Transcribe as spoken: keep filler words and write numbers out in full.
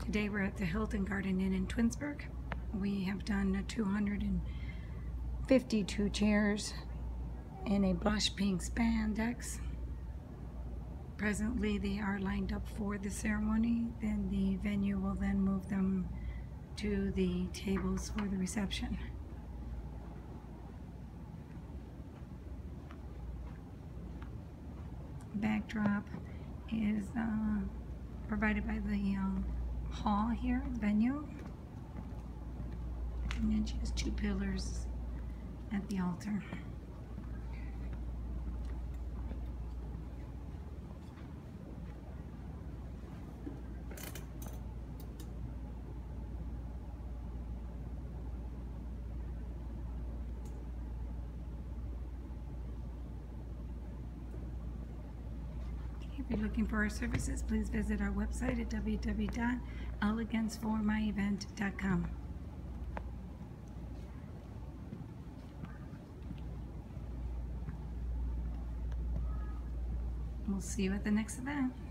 Today we're at the Hilton Garden Inn in Twinsburg. We have done two hundred fifty-two chairs in a blush pink spandex. Presently they are lined up for the ceremony. Then the venue will then move them to the tables for the reception. Backdrop is uh, provided by the um, hall here, the venue. And then she has two pillars at the altar. If you're looking for our services, please visit our website at w w w dot elegance for my event dot com. We'll see you at the next event.